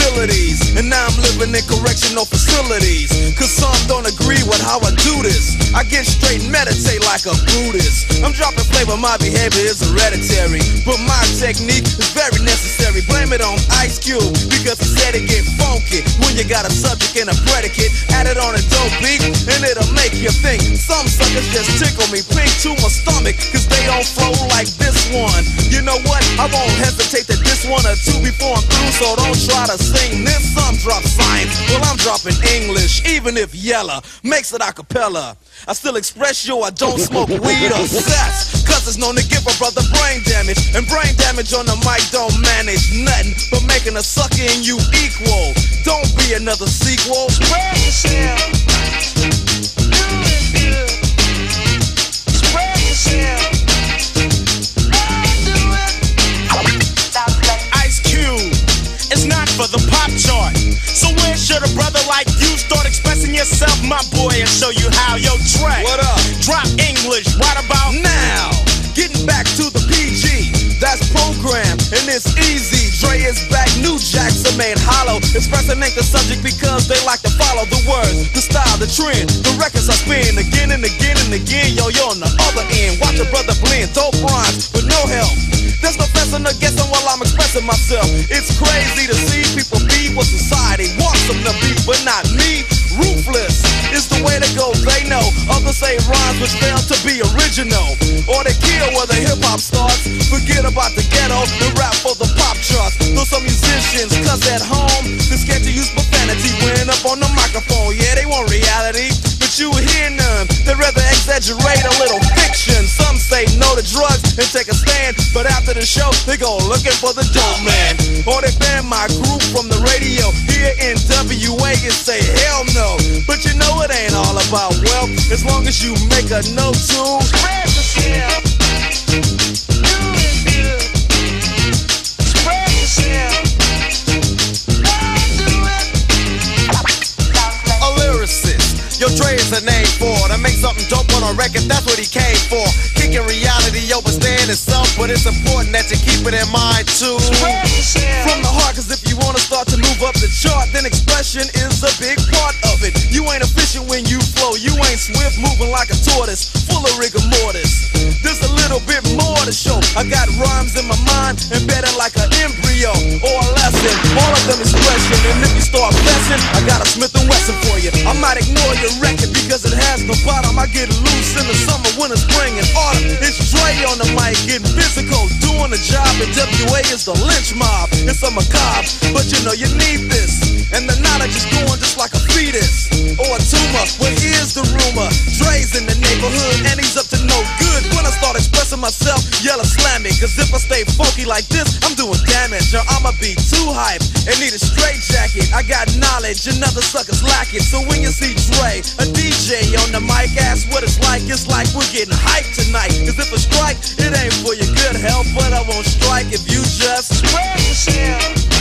abilities, and now I'm living in correctional facilities. Cause some don't agree with how I do this. I get straight and meditate like a Buddhist. I'm dropping flavor, my behavior is hereditary, but my technique is very necessary. Blame it on Ice Cube, because he said it get funky when you got a subject and a predicate. Add it on a dope beat, and it'll make you think. Some suckers just tickle me pink to my stomach, cause they don't flow like this one. You know what? I won't hesitate to diss one or two before I'm through, so don't try to sing this. Some drop science, well I'm dropping English, even if Yella makes it a cappella. I still express yo, I don't smoke weed or sex, cause it's known to give a brother brain damage, and brain damage on the mic don't manage nothing but making a sucker in you equal. Don't be another sequel. Spread yourself. Do it good. Spread yourself. Do it. Ice Cube. It's not for the pop chart. So where should a brother like you start expressing yourself, my boy, and show you how? Yo, Trey, what up? Drop English right about now. Getting back to the PG, that's program, and it's easy. Dre is back, new jacks are made hollow. Expressin ain't the subject because they like to follow the words, the style, the trend, the records I spin again and again and again. Yo, you're on the other end. Watch a brother blend, dope rhymes with no help. There's no guessing or guessing while I'm expressing myself. It's crazy to see people be what society wants them to be, but not me. Ruthless is the way to go, they know. Others say rhymes which fail to be original, or they kill where the hip-hop starts. Forget about the ghetto and rap for the pop charts. Though some musicians, cause at home they're scared to use profanity when up on the microphone. Yeah, they want reality, but you hear none. They'd rather exaggerate a little fiction. Some say no to drugs and take a stand, but after the show they go looking for the dope man, or they ban my group from the radio. Here N.W.A and say hell no. But you know it ain't all about wealth, as long as you make a note to spread yourself. Do it good. Spread yourself. Do it. A lyricist. Yo, Dre is a name for to make something dope on a record, that's what he came for. Kicking reality over staying itself, but it's important that you keep it in mind too. From the heart, cause if you wanna start to move up the chart, then expression is a big part of it. You ain't efficient when you flow, you ain't swift, moving like a tortoise, full of rigor mortis. There's a little bit more to show. I got rhymes in my mind, embedded like an embryo or a lesson. All of them expression, and if you start blessing, I got a Smith & Wesson for you. I might ignore your record because it has no bottom. I get loose in the summer, winter, spring, and autumn. It's Dre on the mic, getting physical, doing the job. N.W.A is the lynch mob. It's a macabre, but you know you need this. And the knowledge is going just like a fetus or a tumor. Well, here's the rumor: Dre's in the neighborhood and he's up to no good. When I start expressing myself, yella slam me, cause if I stay funky like this, I'm doing damage. Or I'ma be too hyped and need a straight jacket. I got knowledge and other suckers lack it. So when you see Dre, a DJ on the mic, ask what it's like we're getting hyped tonight. Cause if I strike, it ain't for your good health, but I won't strike if you just spread yourself.